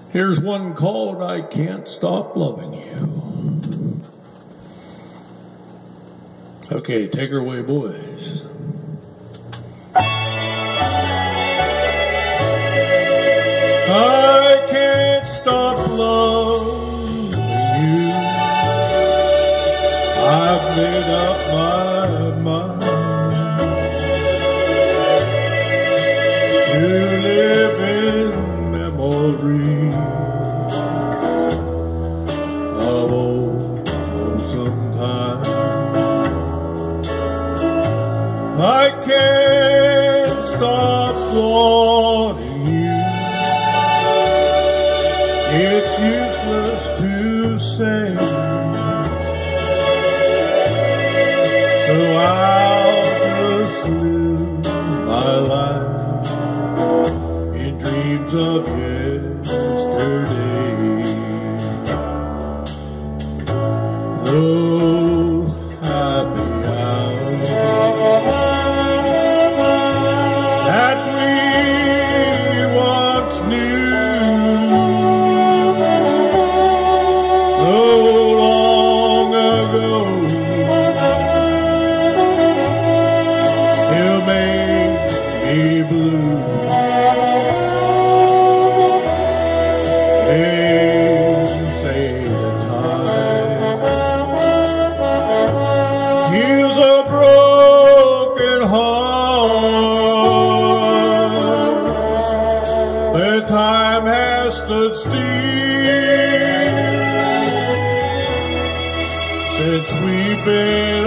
Here's one called I Can't Stop Loving You. Okay, take her away, boys. I can't stop loving you. I've made up my mind to live in memory of old lonesome time. I can't stop wanting you. It's useless to say, so I'll just live my life in dreams of yesterday. Those happy hours that we once knew, so long ago, still make me blue. They say that time heals a broken heart, but time has stood still since we've been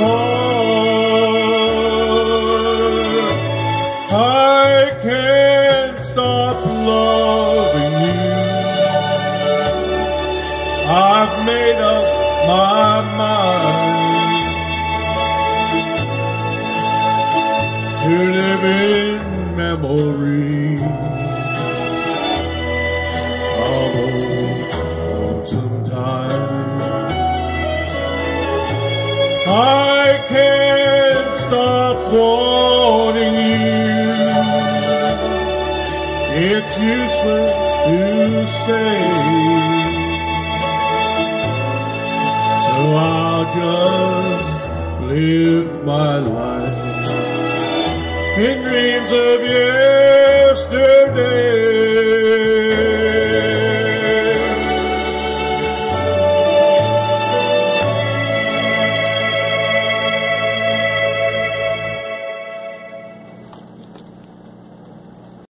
apart. I can't stop loving you. I've made up my mind to live in memory of old lonesome time. I can't stop wanting you. It's useless to say, so I'll just live my life in dreams of yesterday.